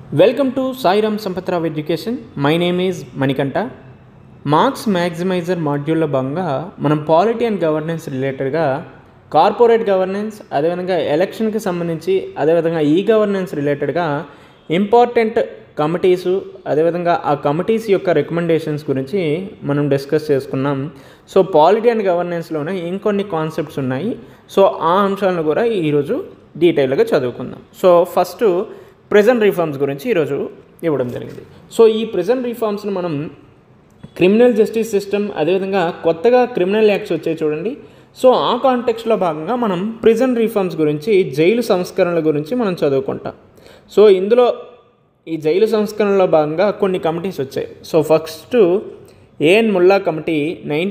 Welcome to Sai Ram Sampath Education. My name is Manikanta. Marks maximizer మాడ్యూల్లో భాగంగా మనం polity and governance రిలేటెడ్గా corporate governance, అదేవిధంగా ఎలక్షన్కి సంబంధించి, అదేవిధంగా ఈ గవర్నెన్స్ రిలేటెడ్గా ఇంపార్టెంట్ కమిటీసు, అదేవిధంగా ఆ కమిటీస్ యొక్క రికమెండేషన్స్ గురించి మనం డిస్కస్ చేసుకున్నాం. సో పాలిటీ అండ్ గవర్నెన్స్లోనే ఇంకొన్ని కాన్సెప్ట్స్ ఉన్నాయి. సో ఆ అంశాలను కూడా ఈరోజు డీటెయిల్గా చదువుకుందాం. సో ఫస్ట్ ప్రిజన్ రిఫార్మ్స్ గురించి ఈరోజు ఇవ్వడం జరిగింది. సో ఈ ప్రిజన్ రిఫార్మ్స్ని మనం క్రిమినల్ జస్టిస్ సిస్టమ్, అదేవిధంగా కొత్తగా క్రిమినల్ యాక్ట్స్ వచ్చాయి చూడండి. సో ఆ కాంటెక్స్ట్లో భాగంగా మనం ప్రిజన్ రిఫార్మ్స్ గురించి, జైలు సంస్కరణల గురించి మనం చదువుకుంటాం. సో ఇందులో ఈ జైలు సంస్కరణలో భాగంగా కొన్ని కమిటీస్ వచ్చాయి. So first A N Mulla committee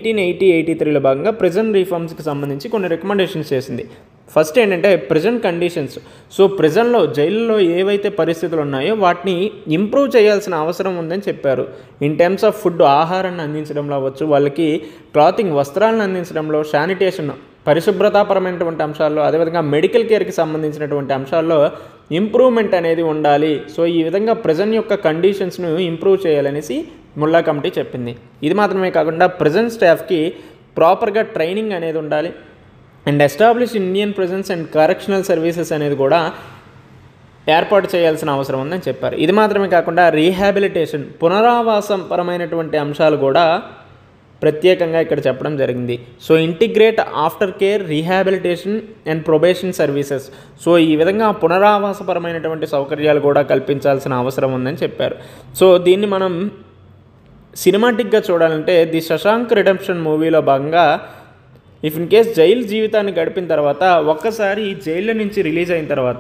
1983లో భాగంగా ప్రిజన్ రిఫార్మ్స్కి సంబంధించి కొన్ని రికమెండేషన్స్ చేసింది. ఫస్ట్ ఏంటంటే ప్రిజన్ కండిషన్స్. సో ప్రిజన్లో, జైల్లో ఏవైతే పరిస్థితులు ఉన్నాయో వాటిని ఇంప్రూవ్ చేయాల్సిన అవసరం ఉందని చెప్పారు. ఇన్ టర్మ్స్ ఆఫ్ ఫుడ్, ఆహారాన్ని అందించడంలో అవ్వచ్చు, వాళ్ళకి క్లాతింగ్, వస్త్రాలను అందించడంలో, శానిటేషన్, పరిశుభ్రతాపరమైనటువంటి అంశాల్లో, అదేవిధంగా మెడికల్ కేర్కి సంబంధించినటువంటి అంశాల్లో ఇంప్రూవ్మెంట్ అనేది ఉండాలి. సో ఈ విధంగా ప్రిజన్ యొక్క కండిషన్స్ను ఇంప్రూవ్ చేయాలనేసి ముల్లా కమిటీ చెప్పింది. ఇది మాత్రమే కాకుండా ప్రిజన్ స్టాఫ్కి ప్రాపర్గా ట్రైనింగ్ అనేది ఉండాలి. And establish Indian prisons and correctional services అనేది కూడా ఏర్పాటు చేయాల్సిన అవసరం ఉందని చెప్పారు. ఇది మాత్రమే కాకుండా రీహాబిలిటేషన్, పునరావాసం పరమైనటువంటి అంశాలు కూడా ప్రత్యేకంగా ఇక్కడ చెప్పడం జరిగింది. So integrate after care, rehabilitation and probation services. So ఈ విధంగా పునరావాసపరమైనటువంటి సౌకర్యాలు కూడా కల్పించాల్సిన అవసరం ఉందని చెప్పారు. సో దీన్ని మనం సినిమాటిక్గా చూడాలంటే ది శశాంక్ రిడెంప్షన్ మూవీలో భాగంగా ఇఫ్ ఇన్ కేస్ జైలు జీవితాన్ని గడిపిన తర్వాత ఒక్కసారి జైలు నుంచి రిలీజ్ అయిన తర్వాత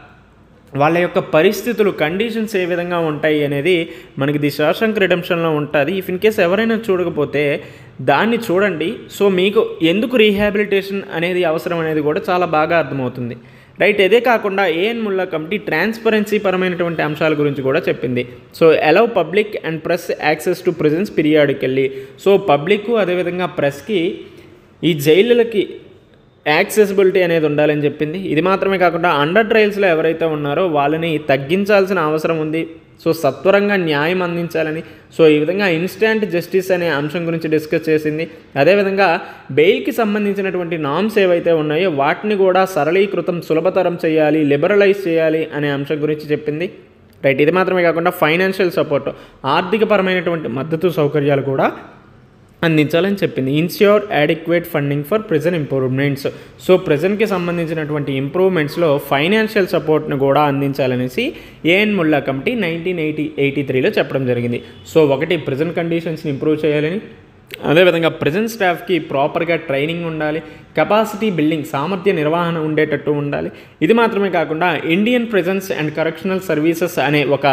వాళ్ళ యొక్క పరిస్థితులు, కండిషన్స్ ఏ విధంగా ఉంటాయి అనేది మనకి ది శశాంక్ రిడెంప్షన్లో ఉంటుంది. ఇఫ్ ఇన్ కేస్ ఎవరైనా చూడకపోతే దాన్ని చూడండి. సో మీకు ఎందుకు రీహాబిలిటేషన్ అనేది అవసరం అనేది కూడా చాలా బాగా అర్థమవుతుంది, రైట్. ఇదే కాకుండా ఏఎన్ ముల్లా కమిటీ ట్రాన్స్పరెన్సీ పరమైనటువంటి అంశాల గురించి కూడా చెప్పింది. So allow public and press access to prisons periodically. So public, అదేవిధంగా ప్రెస్కి ఈ జైళ్ళకి యాక్సెసిబిలిటీ అనేది ఉండాలని చెప్పింది. ఇది మాత్రమే కాకుండా అండర్ ట్రయల్స్లో ఎవరైతే ఉన్నారో వాళ్ళని తగ్గించాల్సిన అవసరం ఉంది. సో సత్వరంగా న్యాయం అందించాలని, సో ఈ విధంగా ఇన్స్టాంట్ జస్టిస్ అనే అంశం గురించి డిస్కస్ చేసింది. అదేవిధంగా బెయిల్కి సంబంధించినటువంటి నామ్స్ ఏవైతే ఉన్నాయో వాటిని కూడా సరళీకృతం, సులభతరం చేయాలి, లిబరలైజ్ చేయాలి అనే అంశం గురించి చెప్పింది, రైట్. ఇది మాత్రమే కాకుండా ఫైనాన్షియల్ సపోర్ట్, ఆర్థికపరమైనటువంటి మద్దతు సౌకర్యాలు కూడా అందించాలని చెప్పింది. Ensure adequate funding for prison improvements. So ప్రిజన్కి సంబంధించినటువంటి ఇంప్రూవ్మెంట్స్లో ఫైనాన్షియల్ సపోర్ట్ను కూడా అందించాలనేసి ఏఎన్ ముల్లా కమిటీ 1983లో చెప్పడం జరిగింది. సో ఒకటి, ప్రిజన్ కండిషన్స్ని ఇంప్రూవ్ చేయాలని, అదేవిధంగా ప్రిజన్ స్టాఫ్కి ప్రాపర్గా ట్రైనింగ్ ఉండాలి, కెపాసిటీ బిల్డింగ్, సామర్థ్య నిర్వహణ ఉండేటట్టు ఉండాలి. ఇది మాత్రమే కాకుండా Indian prisons and correctional services అనే ఒక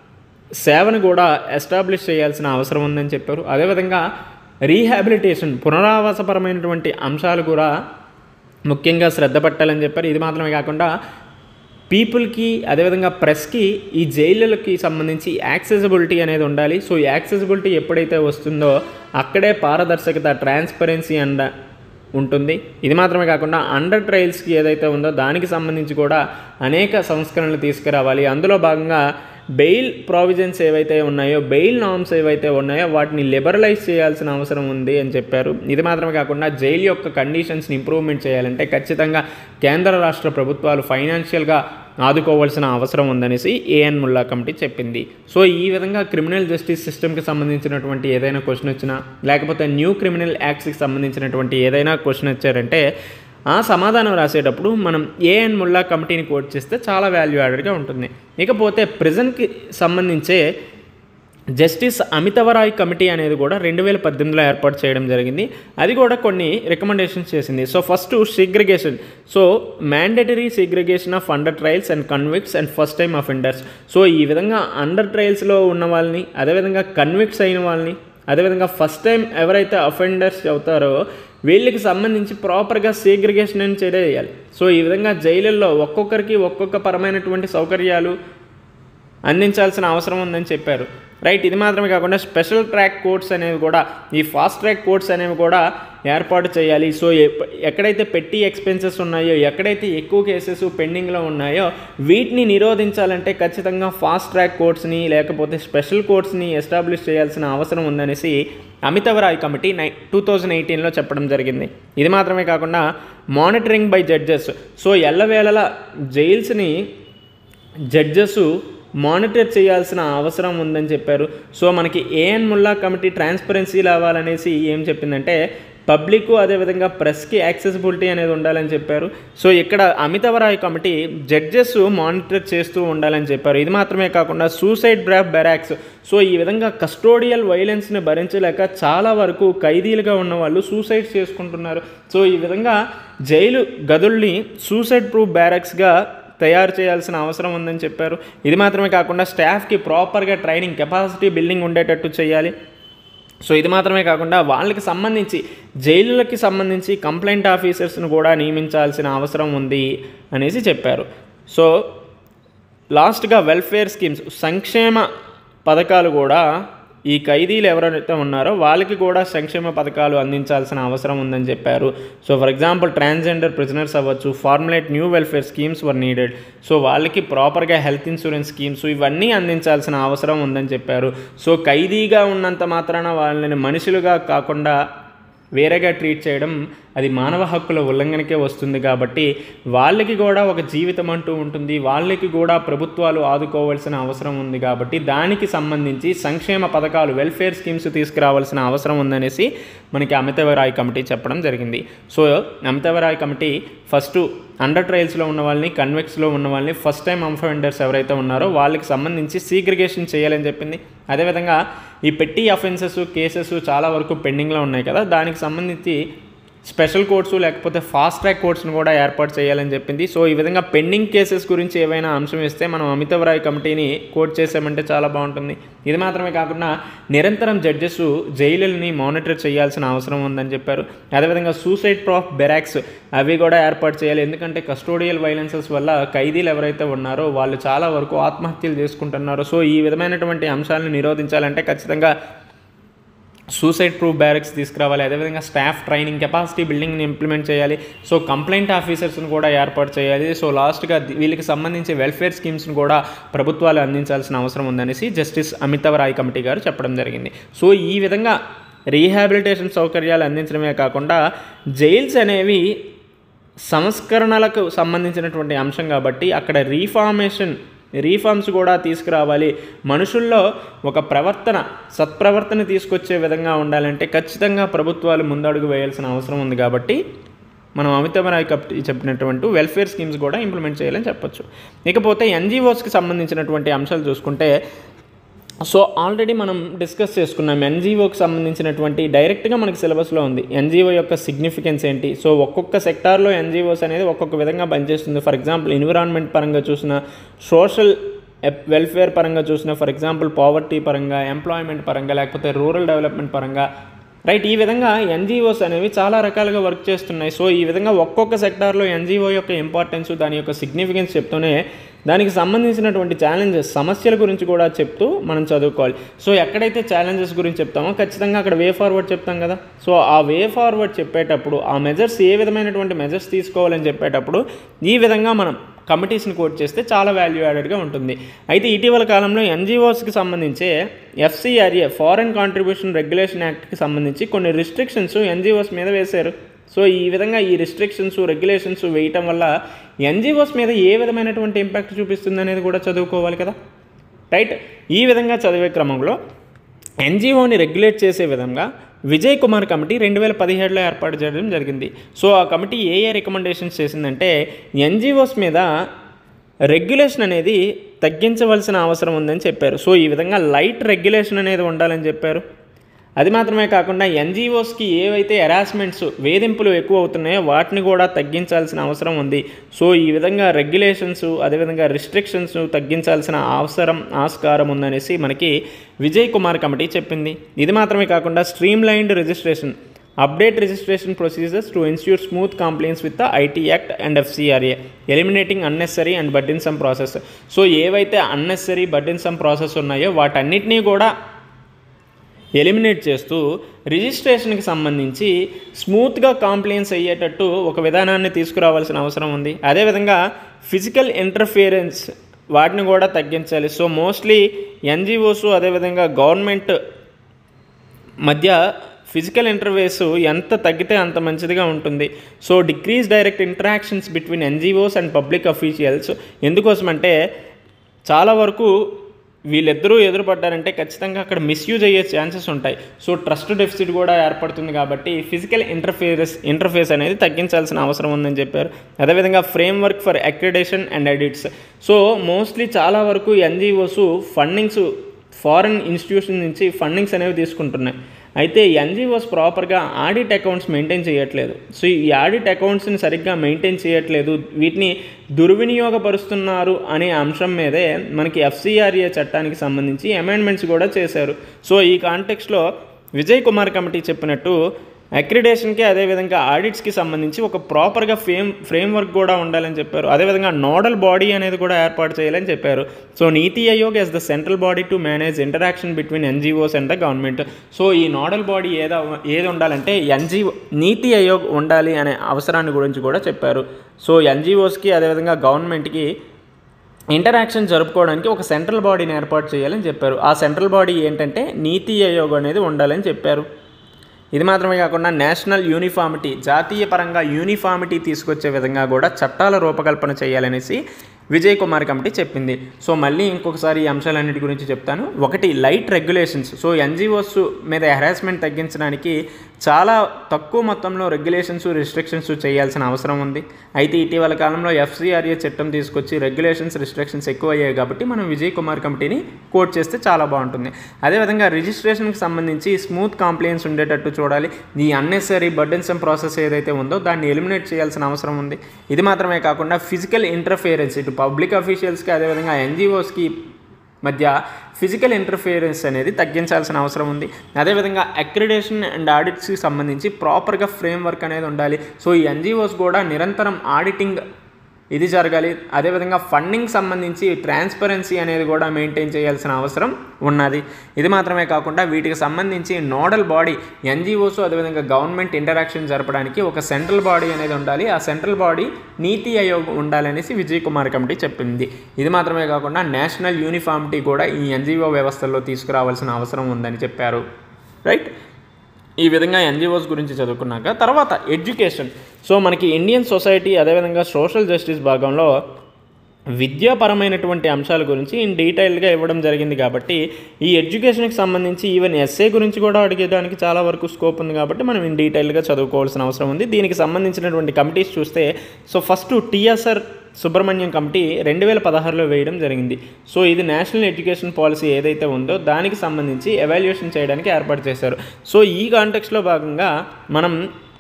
సేవను కూడా ఎస్టాబ్లిష్ చేయాల్సిన అవసరం ఉందని చెప్పారు. అదేవిధంగా రీహాబిలిటేషన్, పునరావాసపరమైనటువంటి అంశాలు కూడా ముఖ్యంగా శ్రద్ధ పెట్టాలని చెప్పారు. ఇది మాత్రమే కాకుండా పీపుల్కి, అదేవిధంగా ప్రెస్కి ఈ జైళ్ళకి సంబంధించి యాక్సెసిబిలిటీ అనేది ఉండాలి. సో ఈ యాక్సెసిబిలిటీ ఎప్పుడైతే వస్తుందో అక్కడే పారదర్శకత, ట్రాన్స్పరెన్సీ ఉంటుంది. ఇది మాత్రమే కాకుండా అండర్ ట్రయల్స్కి ఏదైతే ఉందో దానికి సంబంధించి కూడా అనేక సంస్కరణలు తీసుకురావాలి. అందులో భాగంగా బెయిల్ ప్రావిజన్స్ ఏవైతే ఉన్నాయో, బెయిల్ నామ్స్ ఏవైతే ఉన్నాయో వాటిని లిబరలైజ్ చేయాల్సిన అవసరం ఉంది అని చెప్పారు. ఇది మాత్రమే కాకుండా జైలు యొక్క కండిషన్స్ని ఇంప్రూవ్మెంట్ చేయాలంటే ఖచ్చితంగా కేంద్ర రాష్ట్ర ప్రభుత్వాలు ఫైనాన్షియల్గా ఆదుకోవాల్సిన అవసరం ఉందనేసి ఏఎన్ ముల్లా కమిటీ చెప్పింది. సో ఈ విధంగా క్రిమినల్ జస్టిస్ సిస్టమ్కి సంబంధించినటువంటి ఏదైనా క్వశ్చన్ వచ్చినా, లేకపోతే న్యూ క్రిమినల్ యాక్ట్స్కి సంబంధించినటువంటి ఏదైనా క్వశ్చన్ వచ్చారంటే ఆ సమాధానం రాసేటప్పుడు మనం ఏఎన్ ముల్లా కమిటీని కోట్ చేస్తే చాలా వాల్యూ యాడెడ్గా ఉంటుంది. ఇకపోతే ప్రిజన్కి సంబంధించే జస్టిస్ అమితవరాయ్ కమిటీ అనేది కూడా 2018లో ఏర్పాటు చేయడం జరిగింది. అది కూడా కొన్ని రికమెండేషన్స్ చేసింది. So first segregation. So mandatory segregation of under trials and convicts and first time offenders. So ఈ విధంగా అండర్ ట్రయల్స్లో ఉన్న వాళ్ళని, అదేవిధంగా కన్విక్ట్స్ అయిన వాళ్ళని, అదేవిధంగా ఫస్ట్ టైం ఎవరైతే అఫెండర్స్ అవుతారో వీళ్ళకి సంబంధించి ప్రాపర్గా సేగ్రిగేషన్ అని చేయాలి. సో ఈ విధంగా జైలుల్లో ఒక్కొక్కరికి ఒక్కొక్క పరమైనటువంటి సౌకర్యాలు, అందించాల్సిన అవసరం ఉందని చెప్పారు. రైట్. ఇది మాత్రమే కాకుండా స్పెషల్ ట్రాక్ కోర్ట్స్ అనేవి కూడా, ఈ ఫాస్ట్ ట్రాక్ కోర్ట్స్ అనేవి కూడా ఏర్పాటు చేయాలి. సో ఎక్కడైతే పెట్టి ఎక్స్పెన్సెస్ ఉన్నాయో, ఎక్కడైతే ఎక్కువ కేసెస్ పెండింగ్లో ఉన్నాయో వీటిని నిరోధించాలంటే ఖచ్చితంగా ఫాస్ట్ ట్రాక్ కోర్ట్స్ని లేకపోతే స్పెషల్ కోర్ట్స్ని ఎస్టాబ్లిష్ చేయాల్సిన అవసరం ఉందనేసి అమితావ్ రాయ్ కమిటీ 2018లో చెప్పడం జరిగింది. ఇది మాత్రమే కాకుండా మానిటరింగ్ బై జడ్జెస్. సో ఎల్లవేళలా జైల్స్ని జడ్జెస్ మానిటర్ చేయాల్సిన అవసరం ఉందని చెప్పారు. సో మనకి ఏఎన్ ముల్లా కమిటీ ట్రాన్స్పరెన్సీ అవ్వాలనేసి ఏం చెప్పిందంటే పబ్లిక్ అదేవిధంగా ప్రెస్కి యాక్సెసిబిలిటీ అనేది ఉండాలని చెప్పారు. సో ఇక్కడ Amitava Roy committee judges monitor చేస్తూ ఉండాలని చెప్పారు. ఇది మాత్రమే కాకుండా సూసైడ్ బ్యారాక్స్. సో ఈ విధంగా కస్టోడియల్ వైలెన్స్ని భరించలేక చాలా వరకు ఖైదీలుగా ఉన్న వాళ్ళు సూసైడ్ చేసుకుంటున్నారు. సో ఈ విధంగా జైలు గదుల్ని సూసైడ్ ప్రూఫ్ బ్యారక్స్గా తయారు చేయాల్సిన అవసరం ఉందని చెప్పారు. ఇది మాత్రమే కాకుండా స్టాఫ్కి ప్రాపర్గా ట్రైనింగ్, కెపాసిటీ బిల్డింగ్ ఉండేటట్టు చేయాలి. సో ఇది మాత్రమే కాకుండా వాళ్ళకి సంబంధించి జైలులకి సంబంధించి కంప్లైంట్ ఆఫీసర్స్ను కూడా నియమించాల్సిన అవసరం ఉంది అనేసి చెప్పారు. సో లాస్ట్గా వెల్ఫేర్ స్కీమ్స్, సంక్షేమ పథకాలు కూడా ఈ ఖైదీలు ఎవరైతే ఉన్నారో వాళ్ళకి కూడా సంక్షేమ పథకాలు అందించాల్సిన అవసరం ఉందని చెప్పారు. So for example transgender prisoners అవ్వచ్చు, formulate new welfare schemes where needed. So వాళ్ళకి ప్రాపర్గా హెల్త్ ఇన్సూరెన్స్ స్కీమ్స్ ఇవన్నీ అందించాల్సిన అవసరం ఉందని చెప్పారు. సో ఖైదీగా ఉన్నంత మాత్రాన వాళ్ళని మనుషులుగా కాకుండా వేరేగా ట్రీట్ చేయడం అది మానవ హక్కుల ఉల్లంఘనకే వస్తుంది. కాబట్టి వాళ్ళకి కూడా ఒక జీవితం అంటూ ఉంటుంది, వాళ్ళకి కూడా ప్రభుత్వాలు ఆదుకోవాల్సిన అవసరం ఉంది. కాబట్టి దానికి సంబంధించి సంక్షేమ పథకాలు, వెల్ఫేర్ స్కీమ్స్ తీసుకురావాల్సిన అవసరం ఉందనేసి మనకి అమితావ్ రాయ్ కమిటీ చెప్పడం జరిగింది. So Amitava Roy committee first under ట్రయల్స్లో ఉన్న వాళ్ళని, కన్వెక్స్లో ఉన్న వాళ్ళని, ఫస్ట్ టైం అఫెండర్స్ ఎవరైతే ఉన్నారో వాళ్ళకి సంబంధించి సీగ్రిగేషన్ చేయాలని చెప్పింది. అదేవిధంగా ఈ పెట్టి అఫెన్సెస్ కేసెస్ చాలా వరకు పెండింగ్లో ఉన్నాయి కదా, దానికి సంబంధించి స్పెషల్ కోర్ట్స్ లేకపోతే ఫాస్ట్ ట్రాక్ కోర్ట్స్ను కూడా ఏర్పాటు చేయాలని చెప్పింది. సో ఈ విధంగా పెండింగ్ కేసెస్ గురించి ఏవైనా అంశం ఇస్తే మనం అమితావ్ రాయ్ కమిటీని కోర్ట్ చేసామంటే చాలా బాగుంటుంది. ఇది మాత్రమే కాకుండా నిరంతరం జడ్జెస్ జైలుని మానిటర్ చేయాల్సిన అవసరం ఉందని చెప్పారు. అదేవిధంగా సూసైడ్ ప్రూఫ్ బ్యారక్స్ అవి కూడా ఏర్పాటు చేయాలి. ఎందుకంటే కస్టోడియల్ వైలెన్సెస్ వల్ల ఖైదీలు ఎవరైతే ఉన్నారో వాళ్ళు చాలా వరకు ఆత్మహత్యలు చేసుకుంటున్నారు. సో ఈ విధమైనటువంటి అంశాలను నిరోధించాలంటే ఖచ్చితంగా సూసైడ్ ప్రూఫ్ బ్యారక్స్ తీసుకురావాలి. అదేవిధంగా స్టాఫ్ ట్రైనింగ్, కెపాసిటీ బిల్డింగ్ని ఇంప్లిమెంట్ చేయాలి. సో కంప్లైంట్ ఆఫీసర్స్ని కూడా ఏర్పాటు చేయాలి. సో లాస్ట్గా వీళ్ళకి సంబంధించి వెల్ఫేర్ స్కీమ్స్ని కూడా ప్రభుత్వాలు అందించాల్సిన అవసరం ఉందనేసి జస్టిస్ అమితావ్ రాయ్ కమిటీ గారు చెప్పడం జరిగింది. సో ఈ విధంగా రీహాబిలిటేషన్ సౌకర్యాలు అందించడమే కాకుండా జైల్స్ అనేవి సంస్కరణలకు సంబంధించినటువంటి అంశం కాబట్టి అక్కడ రీఫార్మ్స్ కూడా తీసుకురావాలి. మనుషుల్లో ఒక సత్ప్రవర్తన తీసుకొచ్చే విధంగా ఉండాలంటే ఖచ్చితంగా ప్రభుత్వాలు ముందడుగు వేయాల్సిన అవసరం ఉంది. కాబట్టి మనం అమితావ్ రాయ్ కమిటీ చెప్పినటువంటి వెల్ఫేర్ స్కీమ్స్ కూడా ఇంప్లిమెంట్ చేయాలని చెప్పొచ్చు. ఇకపోతే ఎన్జిఓస్కి సంబంధించినటువంటి అంశాలు చూసుకుంటే, సో ఆల్రెడీ మనం డిస్కస్ చేసుకున్నాం. ఎన్జిఓకి సంబంధించినటువంటి డైరెక్ట్గా మనకి సిలబస్లో ఉంది ఎన్జిఓ యొక్క సిగ్నిఫికెన్స్ ఏంటి. సో ఒక్కొక్క సెక్టార్లో ఎన్జిఓస్ అనేది ఒక్కొక్క విధంగా పనిచేస్తుంది. ఫర్ ఎగ్జాంపుల్ ఎన్విరాన్మెంట్ పరంగా చూసిన, సోషల్ వెల్ఫేర్ పరంగా చూసిన, ఫర్ ఎగ్జాంపుల్ పావర్టీ పరంగా, ఎంప్లాయ్మెంట్ పరంగా, లేకపోతే రూరల్ డెవలప్మెంట్ పరంగా, రైట్. ఈ విధంగా ఎన్జిఓస్ అనేవి చాలా రకాలుగా వర్క్ చేస్తున్నాయి. సో ఈ విధంగా ఒక్కొక్క సెక్టార్లో ఎన్జిఓ యొక్క ఇంపార్టెన్స్, దాని యొక్క సిగ్నిఫికెన్స్ చెప్తూనే దానికి సంబంధించినటువంటి ఛాలెంజెస్, సమస్యల గురించి కూడా చెప్తూ మనం చదువుకోవాలి. సో ఎక్కడైతే ఛాలెంజెస్ గురించి చెప్తామో ఖచ్చితంగా అక్కడ వే ఫార్వర్డ్ చెప్తాం కదా. సో ఆ వే ఫార్వర్డ్ చెప్పేటప్పుడు ఆ మెజర్స్ ఏ విధమైనటువంటి మెజర్స్ తీసుకోవాలని చెప్పేటప్పుడు ఈ విధంగా మనం కమిటీస్ని కోట్ చేస్తే చాలా వాల్యూ యాడెడ్గా ఉంటుంది. అయితే ఇటీవల కాలంలో ఎన్జిఓస్కి సంబంధించే FCRA ఫారెన్ కాంట్రిబ్యూషన్ రెగ్యులేషన్ యాక్ట్కి సంబంధించి కొన్ని రిస్ట్రిక్షన్స్ ఎన్జిఓస్ మీద వేశారు. సో ఈ విధంగా ఈ రిస్ట్రిక్షన్స్, రెగ్యులేషన్స్ వేయటం వల్ల ఎన్జిఓస్ మీద ఏ విధమైనటువంటి ఇంపాక్ట్ చూపిస్తుంది అనేది కూడా చదువుకోవాలి కదా, రైట్. ఈ విధంగా చదివే క్రమంలో ఎన్జిఓని రెగ్యులేట్ చేసే విధంగా విజయ్ కుమార్ కమిటీ 2017లో ఏర్పాటు చేయడం జరిగింది. సో ఆ కమిటీ ఏ రికమెండేషన్స్ చేసిందంటే ఎన్జిఓస్ మీద రెగ్యులేషన్ అనేది తగ్గించవలసిన అవసరం ఉందని చెప్పారు. సో ఈ విధంగా లైట్ రెగ్యులేషన్ అనేది ఉండాలని చెప్పారు. అది మాత్రమే కాకుండా ఎన్జిఓస్కి ఏవైతే హెరాస్మెంట్స్, వేధింపులు ఎక్కువ అవుతున్నాయో వాటిని కూడా తగ్గించాల్సిన అవసరం ఉంది. సో ఈ విధంగా రెగ్యులేషన్స్, అదేవిధంగా రిస్ట్రిక్షన్స్ తగ్గించాల్సిన ఆస్కారం ఉందనేసి మనకి విజయ్ కుమార్ కమిటీ చెప్పింది. ఇది మాత్రమే కాకుండా streamlined registration, update registration procedures to ensure smooth compliance with the IT Act and FCRA, eliminating unnecessary and burdensome process. So ఏవైతే అన్నెసరీ బర్డెన్సమ్ ప్రాసెస్ ఉన్నాయో వాటన్నిటినీ కూడా ఎలిమినేట్ చేస్తూ రిజిస్ట్రేషన్కి సంబంధించి స్మూత్గా కాంప్లైన్స్ అయ్యేటట్టు ఒక విధానాన్ని తీసుకురావాల్సిన అవసరం ఉంది. అదేవిధంగా ఫిజికల్ ఇంటర్ఫియరెన్స్ వాటిని కూడా తగ్గించాలి. సో మోస్ట్లీ ఎన్జిఓస్ అదేవిధంగా గవర్నమెంట్ మధ్య ఫిజికల్ ఇంటర్ఫేస్ ఎంత తగ్గితే అంత మంచిదిగా ఉంటుంది. So decrease direct interactions between NGOs and public officials. ఎందుకోసమంటే చాలా వరకు వీళ్ళిద్దరూ ఎదురుపడ్డారంటే ఖచ్చితంగా అక్కడ మిస్యూజ్ అయ్యే ఛాన్సెస్ ఉంటాయి. సో ట్రస్ట్ డెఫిసిట్ కూడా ఏర్పడుతుంది కాబట్టి ఫిజికల్ ఇంటర్ఫేస్ అనేది తగ్గించాల్సిన అవసరం ఉందని చెప్పారు. అదేవిధంగా framework for accreditation and audits. So mostly చాలా వరకు ఎన్జిఓస్ ఫండింగ్స్ ఫారిన్ ఇన్స్టిట్యూషన్ నుంచి ఫండింగ్స్ అనేవి తీసుకుంటున్నాయి. అయితే ఎన్జిఓస్ ప్రాపర్గా ఆడిట్ అకౌంట్స్ మెయింటైన్ చేయట్లేదు. సో ఈ ఆడిట్ అకౌంట్స్ని సరిగ్గా మెయింటైన్ చేయట్లేదు, వీటిని దుర్వినియోగపరుస్తున్నారు అనే అంశం మీదే మనకి FCRA చట్టానికి సంబంధించి అమెండ్మెంట్స్ కూడా చేశారు. సో ఈ కాంటెక్స్లో విజయ్ కుమార్ కమిటీ చెప్పినట్టు అక్రిడేషన్కి అదేవిధంగా ఆడిట్స్కి సంబంధించి ఒక ప్రాపర్గా ఫ్రేమ్వర్క్ కూడా ఉండాలని చెప్పారు. అదేవిధంగా నోడల్ బాడీ అనేది కూడా ఏర్పాటు చేయాలని చెప్పారు. So NITI Aayog as the central body to manage interaction between NGOs and the government. So ఈ నోడల్ బాడీ ఏది ఉండాలంటే నీతి ఆయోగ్ ఉండాలి అనే అవసరాన్ని గురించి కూడా చెప్పారు. సో ఎన్జిఓస్కి అదేవిధంగా గవర్నమెంట్కి ఇంటరాక్షన్ జరుపుకోవడానికి ఒక సెంట్రల్ బాడీని ఏర్పాటు చేయాలని చెప్పారు. ఆ సెంట్రల్ బాడీ ఏంటంటే నీతి ఆయోగ్ అనేది ఉండాలని చెప్పారు. ఇది మాత్రమే కాకుండా నేషనల్ యూనిఫామిటీ, జాతీయ పరంగా యూనిఫామిటీ తీసుకొచ్చే విధంగా కూడా చట్టాల రూపకల్పన చేయాలనేసి విజయ్ కుమార్ కమిటీ చెప్పింది. సో మళ్ళీ ఇంకొకసారి ఈ అంశాలన్నిటి గురించి చెప్తాను. ఒకటి, లైట్ రెగ్యులేషన్స్. సో ఎన్జిఓస్ మీద హెరాస్మెంట్ తగ్గించడానికి చాలా తక్కువ మొత్తంలో రెగ్యులేషన్స్ రిస్ట్రిక్షన్స్ చేయాల్సిన అవసరం ఉంది. అయితే ఇటీవల కాలంలో FCRA చట్టం తీసుకొచ్చి రెగ్యులేషన్స్ రిస్ట్రిక్షన్స్ ఎక్కువ అయ్యాయి కాబట్టి మనం విజయ్ కుమార్ కమిటీని కోట్ చేస్తే చాలా బాగుంటుంది. అదేవిధంగా రిజిస్ట్రేషన్కి సంబంధించి స్మూత్ కాంప్లైన్స్ ఉండేటట్టు చూడాలి. ఈ అన్నెసరీ బర్డెన్సమ్ ప్రాసెస్ ఏదైతే ఉందో దాన్ని ఎలిమినేట్ చేయాల్సిన అవసరం ఉంది. ఇది మాత్రమే కాకుండా ఫిజికల్ ఇంటర్ఫియరెన్స్, ఇటు పబ్లిక్ అఫీషియల్స్కి అదేవిధంగా ఎన్జిఓస్కి మధ్య ఫిజికల్ ఇంటర్ఫియరెన్స్ అనేది తగ్గించాల్సిన అవసరం ఉంది. అదేవిధంగా అక్రిడేషన్ అండ్ ఆడిట్స్కి సంబంధించి ప్రాపర్గా ఫ్రేమ్వర్క్ అనేది ఉండాలి. సో ఈ ఎన్జిఓస్ కూడా నిరంతరం ఆడిటింగ్ ఇది జరగాలి. అదేవిధంగా ఫండింగ్ సంబంధించి ట్రాన్స్పరెన్సీ అనేది కూడా మెయింటైన్ చేయాల్సిన అవసరం ఉన్నది. ఇది మాత్రమే కాకుండా వీటికి సంబంధించి నోడల్ బాడీ ఎన్జిఓస్ అదేవిధంగా గవర్నమెంట్ ఇంటరాక్షన్ జరపడానికి ఒక సెంట్రల్ బాడీ అనేది ఉండాలి. ఆ సెంట్రల్ బాడీ నీతి ఆయోగ్ ఉండాలనేసి విజయ్ కుమార్ కమిటీ చెప్పింది. ఇది మాత్రమే కాకుండా నేషనల్ యూనిఫామిటీ కూడా ఈ ఎన్జిఓ వ్యవస్థల్లో తీసుకురావాల్సిన అవసరం ఉందని చెప్పారు. రైట్, ఈ విధంగా ఎన్జిఓస్ గురించి చదువుకున్నాక తర్వాత ఎడ్యుకేషన్. సో మనకి ఇండియన్ సొసైటీ అదేవిధంగా సోషల్ జస్టిస్ భాగంలో విద్యాపరమైనటువంటి అంశాల గురించి ఇన్ డీటెయిల్గా ఇవ్వడం జరిగింది కాబట్టి ఈ ఎడ్యుకేషన్కి సంబంధించి ఈవెన్ ఎస్ఏ గురించి కూడా అడిగేదానికి చాలా వరకు స్కోప్ ఉంది కాబట్టి మనం ఇన్ డీటెయిల్గా చదువుకోవాల్సిన అవసరం ఉంది. దీనికి సంబంధించినటువంటి కమిటీస్ చూస్తే so first TSR Subrahmanyam committee 2016లో వేయడం జరిగింది. సో ఇది నేషనల్ ఎడ్యుకేషన్ పాలసీ ఏదైతే ఉందో దానికి సంబంధించి ఎవాల్యుయేషన్ చేయడానికి ఏర్పాటు చేశారు. సో ఈ కాంటెక్స్లో భాగంగా మనం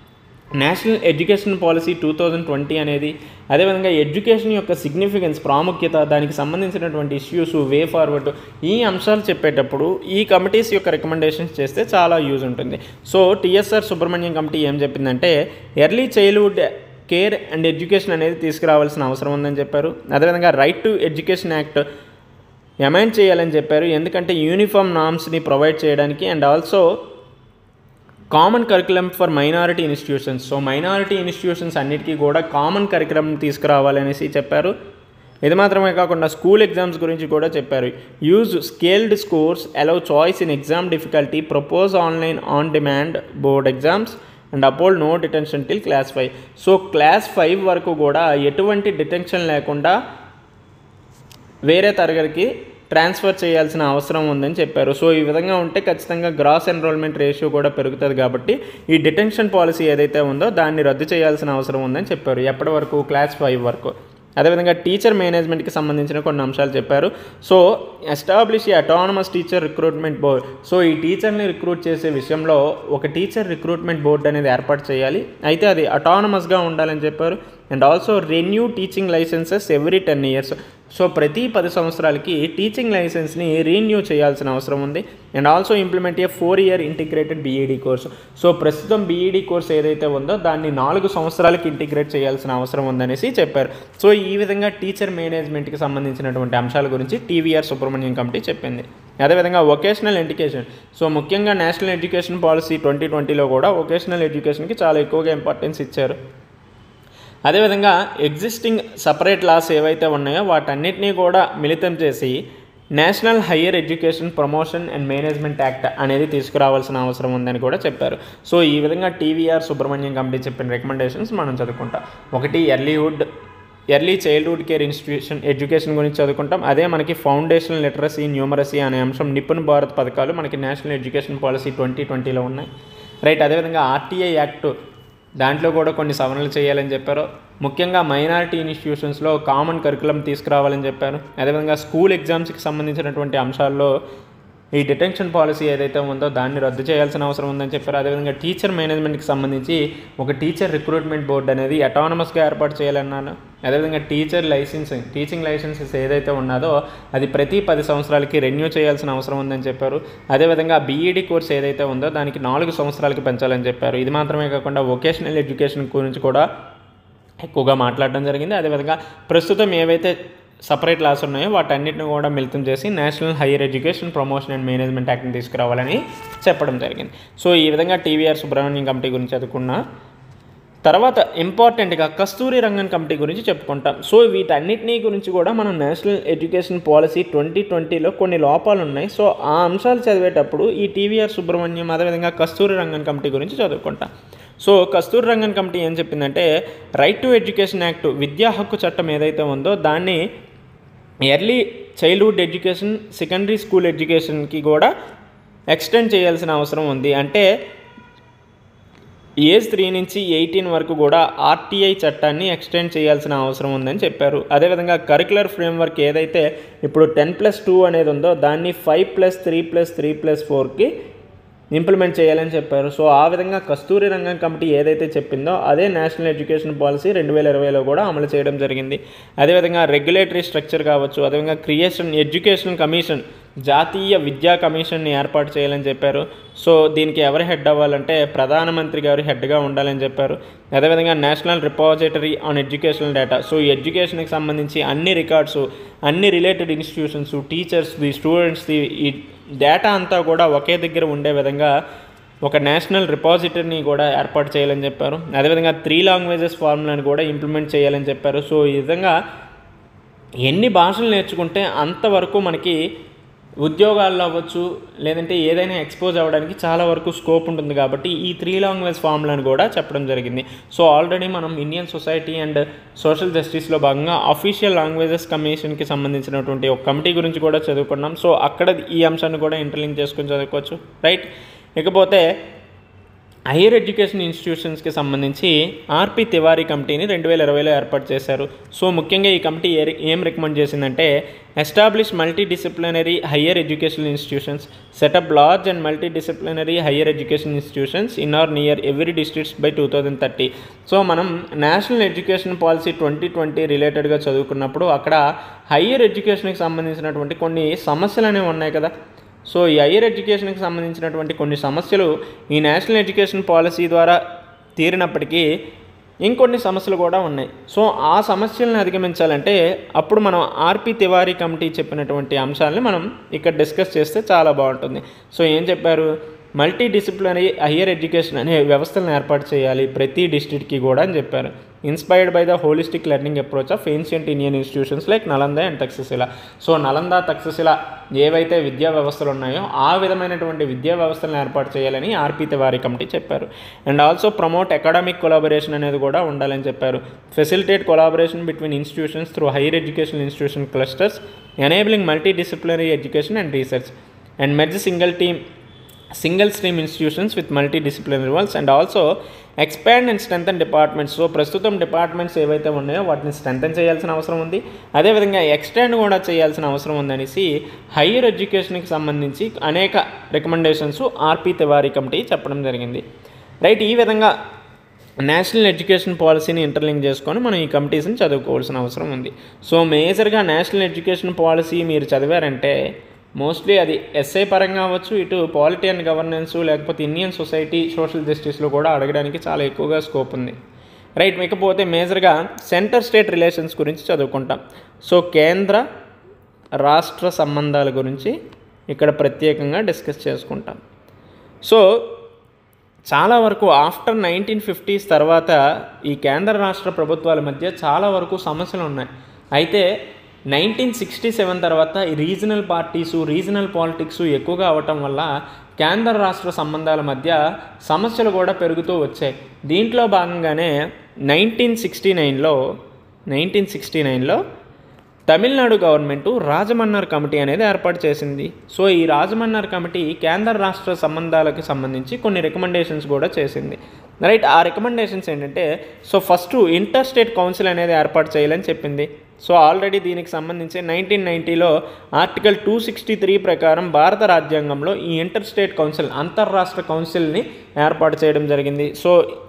నేషనల్ ఎడ్యుకేషన్ పాలసీ 2020 అనేది, అదేవిధంగా ఎడ్యుకేషన్ యొక్క సిగ్నిఫికెన్స్, ప్రాముఖ్యత, దానికి సంబంధించినటువంటి ఇష్యూస్, వే ఫార్వర్డ్, ఈ అంశాలు చెప్పేటప్పుడు ఈ కమిటీస్ యొక్క రికమెండేషన్స్ చేస్తే చాలా యూజ్ ఉంటుంది. సో TSR సుబ్రహ్మణ్యం కమిటీ ఏం చెప్పిందంటే early childhood care and education అనేది తీసుకురావాల్సిన అవసరం ఉందని చెప్పారు. అదేవిధంగా right to education act amend చేయాలని చెప్పారు. ఎందుకంటే యూనిఫామ్ నామ్స్ని ప్రొవైడ్ చేయడానికి and also common curriculum for minority institutions. So minority institutions అన్నిటికీ కూడా కామన్ కరికులం తీసుకురావాలనేసి చెప్పారు. ఇది మాత్రమే కాకుండా స్కూల్ ఎగ్జామ్స్ గురించి కూడా చెప్పారు. Use scaled scores, allow choice in exam difficulty, propose online on demand board exams and uphold no detention till class 5. So class 5 వరకు కూడా ఎటువంటి డిటెన్షన్ లేకుండా వేరే తరగతికి ట్రాన్స్ఫర్ చేయాల్సిన అవసరం ఉందని చెప్పారు. సో ఈ విధంగా ఉంటే ఖచ్చితంగా గ్రాస్ ఎన్రోల్మెంట్ రేషియో కూడా పెరుగుతుంది కాబట్టి ఈ డిటెన్షన్ పాలసీ ఏదైతే ఉందో దాన్ని రద్దు చేయాల్సిన అవసరం ఉందని చెప్పారు. ఎప్పటి వరకు? క్లాస్ 5 వరకు. అదేవిధంగా టీచర్ మేనేజ్మెంట్కి సంబంధించిన కొన్ని అంశాలు చెప్పారు. సో ఎస్టాబ్లిష్ ఈ autonomous teacher recruitment board. So ఈ టీచర్ని రిక్రూట్ చేసే విషయంలో ఒక టీచర్ రిక్రూట్మెంట్ బోర్డు అనేది ఏర్పాటు చేయాలి. అయితే అది అటానమస్గా ఉండాలని చెప్పారు. And also renew teaching licences every 10 years. So ప్రతి 10 సంవత్సరాలకి టీచింగ్ లైసెన్స్ని రీన్యూ చేయాల్సిన అవసరం ఉంది. And also implement a 4-year integrated BEd course. So ప్రస్తుతం బీఈడీ కోర్స్ ఏదైతే ఉందో దాన్ని 4 సంవత్సరాలకి ఇంటిగ్రేట్ చేయాల్సిన అవసరం ఉందనేసి చెప్పారు. సో ఈ విధంగా టీచర్ మేనేజ్మెంట్కి సంబంధించినటువంటి అంశాల గురించి టీవీఆర్ సుబ్రహ్మణ్యం కమిటీ చెప్పింది. అదేవిధంగా వొకేషనల్ ఎడ్యుకేషన్. సో ముఖ్యంగా నేషనల్ ఎడ్యుకేషన్ పాలసీ 2020లో కూడా వొకేషనల్ ఎడ్యుకేషన్కి చాలా ఎక్కువగా ఇంపార్టెన్స్ ఇచ్చారు. అదేవిధంగా ఎగ్జిస్టింగ్ సపరేట్ లాస్ ఏవైతే ఉన్నాయో వాటన్నిటినీ కూడా మిళితం చేసి national higher education promotion and management act అనేది తీసుకురావాల్సిన అవసరం ఉందని కూడా చెప్పారు. సో ఈ విధంగా టీవీఆర్ సుబ్రహ్మణ్యం కమిటీ చెప్పిన రికమెండేషన్స్ మనం చదువుకుంటాం. ఒకటి ఎర్లీ చైల్డ్హుడ్ కేర్ ఎడ్యుకేషన్ గురించి చదువుకుంటాం. అదే మనకి ఫౌండేషనల్ లిటరసీ న్యూమరసీ అనే అంశం నిపుణ్ భారత్ పథకాలు మనకి నేషనల్ ఎడ్యుకేషన్ పాలసీ 2020లో ఉన్నాయి. రైట్. అదేవిధంగా ఆర్టీఐ యాక్ట్ దాంట్లో కూడా కొన్ని సవరణలు చేయాలని చెప్పారు. ముఖ్యంగా మైనారిటీ ఇన్స్టిట్యూషన్స్లో కామన్ కరికులం తీసుకురావాలని చెప్పారు. అదేవిధంగా స్కూల్ ఎగ్జామ్స్కి సంబంధించినటువంటి అంశాల్లో ఈ డిటెన్షన్ పాలసీ ఏదైతే ఉందో దాన్ని రద్దు చేయాల్సిన అవసరం ఉందని చెప్పారు. అదేవిధంగా టీచర్ మేనేజ్మెంట్కి సంబంధించి ఒక టీచర్ రిక్రూట్మెంట్ బోర్డు అనేది అటానమస్గా ఏర్పాటు చేయాలన్నారు. అదేవిధంగా టీచింగ్ లైసెన్సెస్ ఏదైతే ఉన్నదో అది ప్రతి 10 సంవత్సరాలకి రెన్యూ చేయాల్సిన అవసరం ఉందని చెప్పారు. అదేవిధంగా బీఈడీ కోర్స్ ఏదైతే ఉందో దానికి 4 సంవత్సరాలకి పెంచాలని చెప్పారు. ఇది మాత్రమే కాకుండా వొకేషనల్ ఎడ్యుకేషన్ గురించి కూడా ఎక్కువగా మాట్లాడడం జరిగింది. అదేవిధంగా ప్రస్తుతం ఏవైతే సపరేట్ లాస్ ఉన్నాయో వాటన్నిటిని కూడా మిళితం చేసి national higher education promotion and management యాక్ట్ని తీసుకురావాలని చెప్పడం జరిగింది. సో ఈ విధంగా టీవీఆర్ సుబ్రహ్మణ్యం కమిటీ గురించి చదువుకున్న తర్వాత ఇంపార్టెంట్గా కస్తూరి రంగన్ కమిటీ గురించి చెప్పుకుంటాం. సో వీటన్నిటినీ గురించి కూడా మనం నేషనల్ ఎడ్యుకేషన్ పాలసీ 2020లో కొన్ని లోపాలు ఉన్నాయి. సో ఆ అంశాలు చదివేటప్పుడు ఈ టీవీఆర్ సుబ్రహ్మణ్యం అదేవిధంగా కస్తూరి రంగన్ కమిటీ గురించి చదువుకుంటాం. సో కస్తూరి రంగన్ కమిటీ ఏం చెప్పిందంటే రైట్ టు ఎడ్యుకేషన్ యాక్ట్ విద్యా హక్కు చట్టం ఏదైతే ఉందో దాన్ని early childhood education secondary school ఎడ్యుకేషన్కి కూడా ఎక్స్టెండ్ చేయాల్సిన అవసరం ఉంది. అంటే ఏజ్ 3 నుంచి 18 వరకు కూడా ఆర్టీఐ చట్టాన్ని ఎక్స్టెండ్ చేయాల్సిన అవసరం ఉందని చెప్పారు. అదేవిధంగా కరికులర్ ఫ్రేమ్వర్క్ ఏదైతే ఇప్పుడు 10+2 అనేది ఉందో దాన్ని 5+3+3+4కి ఇంప్లిమెంట్ చేయాలని చెప్పారు. సో ఆ విధంగా కస్తూరి రంగన్ కమిటీ ఏదైతే చెప్పిందో అదే నేషనల్ ఎడ్యుకేషన్ పాలసీ 2020లో కూడా అమలు చేయడం జరిగింది. అదేవిధంగా రెగ్యులేటరీ స్ట్రక్చర్ కావచ్చు, అదేవిధంగా ఎడ్యుకేషన్ కమిషన్ జాతీయ విద్యా కమిషన్ని ఏర్పాటు చేయాలని చెప్పారు. సో దీనికి ఎవరు హెడ్ అవ్వాలంటే ప్రధానమంత్రి గారు హెడ్గా ఉండాలని చెప్పారు. అదేవిధంగా national repository on educational data. So ఎడ్యుకేషన్కి సంబంధించి అన్ని రికార్డ్స్, అన్ని రిలేటెడ్ ఇన్స్టిట్యూషన్స్, టీచర్స్ది, స్టూడెంట్స్ది ఈ డేటా అంతా కూడా ఒకే దగ్గర ఉండే విధంగా ఒక నేషనల్ రిపాజిటరీని కూడా ఏర్పాటు చేయాలని చెప్పారు. అదేవిధంగా 3 లాంగ్వేజెస్ ఫార్ములాని కూడా ఇంప్లిమెంట్ చేయాలని చెప్పారు. సో ఈ విధంగా ఎన్ని భాషలు నేర్చుకుంటే అంతవరకు మనకి ఉద్యోగాల్లో అవ్వచ్చు, లేదంటే ఏదైనా ఎక్స్పోజ్ అవ్వడానికి చాలా వరకు స్కోప్ ఉంటుంది. కాబట్టి ఈ 3 లాంగ్వేజ్ ఫార్ములాని కూడా చెప్పడం జరిగింది. సో ఆల్రెడీ మనం ఇండియన్ సొసైటీ అండ్ సోషల్ జస్టిస్లో భాగంగా అఫీషియల్ లాంగ్వేజెస్ కమిషన్కి సంబంధించినటువంటి ఒక కమిటీ గురించి కూడా చదువుకున్నాం. సో అక్కడ ఈ అంశాన్ని కూడా ఇంటర్లింక్ చేసుకుని చదువుకోవచ్చు. రైట్. ఇకపోతే హైయర్ ఎడ్యుకేషన్ ఇన్స్టిట్యూషన్స్కి సంబంధించి ఆర్పి తివారీ కమిటీని 2020లో ఏర్పాటు చేశారు. సో ముఖ్యంగా ఈ కమిటీ ఏం రికమెండ్ చేసిందంటే establish multidisciplinary higher education institutions, set up large and multidisciplinary higher education institutions in or near every districts by 2030. So మనం నేషనల్ ఎడ్యుకేషన్ పాలసీ 2020 రిలేటెడ్గా చదువుకున్నప్పుడు అక్కడ హైయర్ ఎడ్యుకేషన్కి సంబంధించినటువంటి కొన్ని సమస్యలు అనేవి ఉన్నాయి కదా. సో ఈ హైయర్ ఎడ్యుకేషన్కి సంబంధించినటువంటి కొన్ని సమస్యలు ఈ నేషనల్ ఎడ్యుకేషన్ పాలసీ ద్వారా తీరినప్పటికీ ఇంకొన్ని సమస్యలు కూడా ఉన్నాయి. సో ఆ సమస్యలను అధిగమించాలంటే అప్పుడు మనం ఆర్పి తివారీ కమిటీ చెప్పినటువంటి అంశాలని మనం ఇక్కడ డిస్కస్ చేస్తే చాలా బాగుంటుంది. సో ఏం చెప్పారు? మల్టీ డిసిప్లినరీ హైయర్ ఎడ్యుకేషన్ అనే వ్యవస్థలను ఏర్పాటు చేయాలి ప్రతి డిస్ట్రిక్ట్కి కూడా అని చెప్పారు. Inspired by the holistic learning approach of ancient Indian institutions like Nalanda and Takshashila. So Nalanda, Takshashila ఏవైతే విద్యా వ్యవస్థలు ఉన్నాయో ఆ విధమైనటువంటి విద్యా వ్యవస్థలను ఏర్పాటు చేయాలని ఆర్పి తివారీ కమిటీ చెప్పారు. And also promote academic collaboration అనేది కూడా ఉండాలని చెప్పారు. Facilitate collaboration between institutions through higher education institution clusters, enabling multidisciplinary education and research, and merge single stream institutions with multidisciplinary roles, and also expand and strengthen departments. So ప్రస్తుతం departments ఏవైతే ఉన్నాయో వాటిని strengthen చేయాల్సిన అవసరం ఉంది. అదేవిధంగా extend కూడా చేయాల్సిన అవసరం ఉందనేసి హైయర్ ఎడ్యుకేషన్కి సంబంధించి అనేక రికమెండేషన్స్ ఆర్పి తివారీ కమిటీ చెప్పడం జరిగింది. రైట్. ఈ విధంగా నేషనల్ ఎడ్యుకేషన్ పాలసీని ఇంటర్లింక్ చేసుకొని మనం ఈ కమిటీస్ని చదువుకోవాల్సిన అవసరం ఉంది. సో మేజర్గా నేషనల్ ఎడ్యుకేషన్ పాలసీ మీరు చదివారంటే మోస్ట్లీ అది ఎస్ఐ పరంగా అవ్వచ్చు, ఇటు పాలిటీ అండ్ గవర్నెన్స్ లేకపోతే ఇండియన్ సొసైటీ సోషల్ జస్టిస్లో కూడా అడగడానికి చాలా ఎక్కువగా స్కోప్ ఉంది. రైట్, ఇకపోతే మేజర్గా సెంటర్ స్టేట్ రిలేషన్స్ గురించి చదువుకుంటాం. సో కేంద్ర రాష్ట్ర సంబంధాల గురించి ఇక్కడ ప్రత్యేకంగా డిస్కస్ చేసుకుంటాం. సో చాలా వరకు ఆఫ్టర్ 1950s తర్వాత ఈ కేంద్ర రాష్ట్ర ప్రభుత్వాల మధ్య చాలా వరకు సమస్యలు ఉన్నాయి. అయితే 1967 తర్వాత ఈ రీజనల్ పార్టీసు, రీజనల్ పాలిటిక్స్ ఎక్కువగా అవటం వల్ల కేంద్ర రాష్ట్ర సంబంధాల మధ్య సమస్యలు కూడా పెరుగుతూ వచ్చాయి. దీంట్లో భాగంగానే 1969లో తమిళనాడు గవర్నమెంటు రాజమన్నార్ కమిటీ అనేది ఏర్పాటు చేసింది. సో ఈ రాజమన్నార్ కమిటీ కేంద్ర రాష్ట్ర సంబంధాలకు సంబంధించి కొన్ని రికమెండేషన్స్ కూడా చేసింది. రైట్, ఆ రికమెండేషన్స్ ఏంటంటే, so first interstate council అనేది ఏర్పాటు చేయాలని చెప్పింది. సో ఆల్రెడీ దీనికి సంబంధించి 1990లో ఆర్టికల్ 263 ప్రకారం భారత రాజ్యాంగంలో ఈ ఇంటర్ స్టేట్ కౌన్సిల్, అంతర్రాష్ట్ర కౌన్సిల్ని ఏర్పాటు చేయడం జరిగింది. సో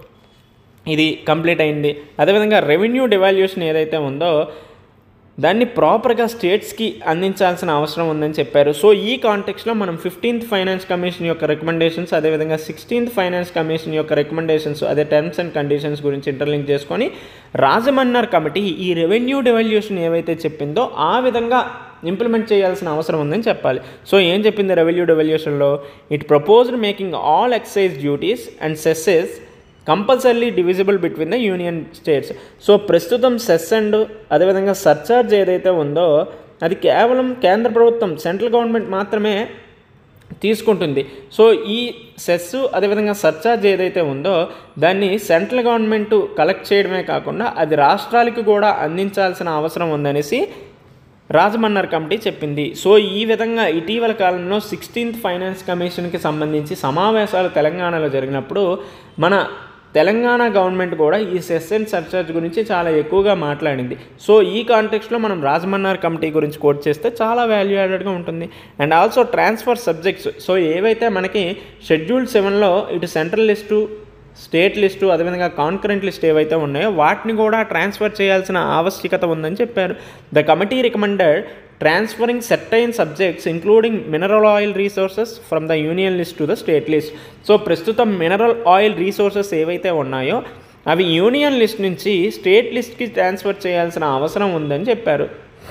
ఇది కంప్లీట్ అయింది. అదేవిధంగా రెవెన్యూ డివాల్యూషన్ ఏదైతే ఉందో దాన్ని ప్రాపర్గా స్టేట్స్కి అందించాల్సిన అవసరం ఉందని చెప్పారు. సో ఈ కాంటెక్స్లో మనం 15th ఫైనాన్స్ కమిషన్ యొక్క రికమెండేషన్స్, అదేవిధంగా 16th ఫైనాన్స్ కమిషన్ యొక్క రికమెండేషన్స్, అదే టర్మ్స్ అండ్ కండిషన్స్ గురించి ఇంటర్లింక్ చేసుకొని రాజమన్నార్ కమిటీ ఈ రెవెన్యూ డివాల్యూషన్ ఏవైతే చెప్పిందో ఆ విధంగా ఇంప్లిమెంట్ చేయాల్సిన అవసరం ఉందని చెప్పాలి. సో ఏం చెప్పింది రెవెన్యూ డివాల్యూషన్లో? It proposed making all excise duties and cesses compulsory divisible between the union states. So ప్రస్తుతం సెస్ అండ్ అదేవిధంగా సర్చార్జ్ ఏదైతే ఉందో అది కేవలం కేంద్ర ప్రభుత్వం, సెంట్రల్ గవర్నమెంట్ మాత్రమే తీసుకుంటుంది. సో ఈ సెస్ అదేవిధంగా సర్చార్జ్ ఏదైతే ఉందో దాన్ని సెంట్రల్ గవర్నమెంట్ కలెక్ట్ చేయడమే కాకుండా అది రాష్ట్రాలకు కూడా అందించాల్సిన అవసరం ఉందనేసి రాజమన్నార్ కమిటీ చెప్పింది. సో ఈ విధంగా ఇటీవల కాలంలో 16th ఫైనాన్స్ కమిషన్కి సంబంధించి సమావేశాలు తెలంగాణలో జరిగినప్పుడు మన తెలంగాణ గవర్నమెంట్ కూడా ఈ సెస్ అండ్ సర్చార్జ్ గురించి చాలా ఎక్కువగా మాట్లాడింది. సో ఈ కాంటెక్స్ట్లో మనం రాజమన్నార్ కమిటీ గురించి కోట్ చేస్తే చాలా వాల్యూ యాడెడ్గా ఉంటుంది. And also transfer subjects, so ఏవైతే మనకి షెడ్యూల్ 7లో ఇటు సెంట్రల్ లిస్టు, స్టేట్ లిస్టు, అదేవిధంగా కాన్కరెంట్ లిస్ట్ ఏవైతే ఉన్నాయో వాటిని కూడా ట్రాన్స్ఫర్ చేయాల్సిన ఆవశ్యకత ఉందని చెప్పారు. The committee recommended transferring certain subjects including mineral oil resources from the union list to the state list. So ప్రస్తుతం మినరల్ ఆయిల్ రీసోర్సెస్ ఏవైతే ఉన్నాయో అవి యూనియన్ లిస్ట్ నుంచి స్టేట్ లిస్ట్కి ట్రాన్స్ఫర్ చేయాల్సిన అవసరం ఉందని చెప్పారు.